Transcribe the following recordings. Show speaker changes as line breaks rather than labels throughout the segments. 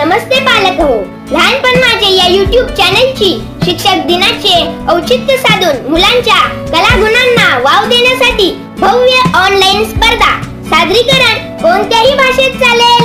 नमस्ते पालक हो. लहानपण माझे या YouTube चॅनलची शिक्षक दिनाचे औचित्य साधून मुलांच्या कलागुणांना वाव देण्यासाठी भव्य ऑनलाईन स्पर्धा. सादरीकरण कोणत्याही भाषेत चालेल.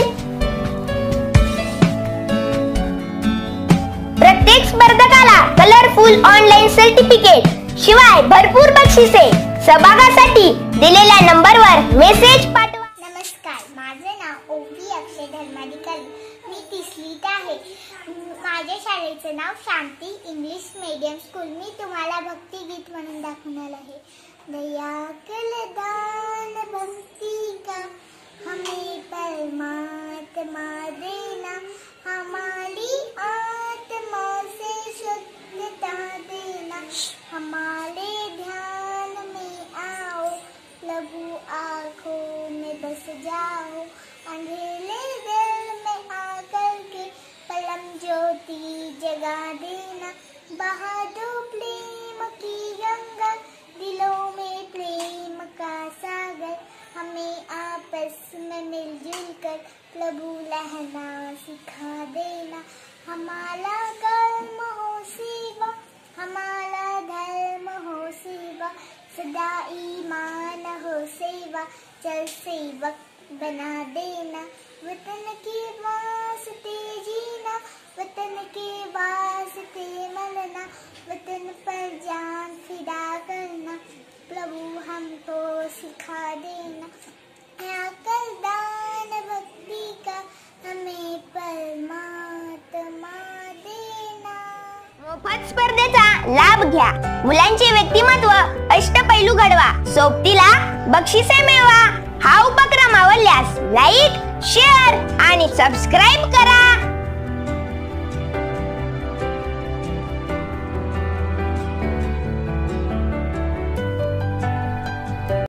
प्रत्येक स्पर्धकाला कलरफुल ऑनलाईन सर्टिफिकेट शिवाय भरपूर बक्षिसे. सहभागासाठी दिलेल्या नंबरवर मेसेज पाठवा.
नमस्कार, माझे नाव ओपी अक्षय धर्माधिकारी. मी 3वीत आहे. माझ्या शाळेचं नाव शांती इंग्लिश मीडियम स्कूल. मी तुम्हाला भक्तिगीत म्हणून दाखवणार आहे. दया कलदान भक्ति का हमें परमात्मा देना, हमारी आत्मा से शुद्धता देना, हमारे ध्यान में आओ, लघु आँखों में बस जाओ, अंधेरे दिल में आकर के पलम ज्योति जगा देना, बहा दो प्रेम की गंगा, दिलों में प्रेम का सागर, हमें आपस में मिलजुल कर प्रभु लहना सिखा देना, हमारा कर्म हो सेवा, हमारा धर्म हो सेवा, सदा ईमान हो सेवा, चल सेवक बना देना, वतन के वास्ते जीना, वतन के वास्ते मरना, वतन पर जान फिदा करना, प्रभु हमको सिखा देना, कलदान भक्ति का हमें परमात्मा देना.
मोफत स्पर्धेचा लाभ घ्या. मुलांचे व्यक्तिमत्व अष्टपैलू घडवा. सोबतीला बक्षिसे मिळवा. हा उपक्रम आवडल्यास लाईक, शेअर आणि सबस्क्राइब करा.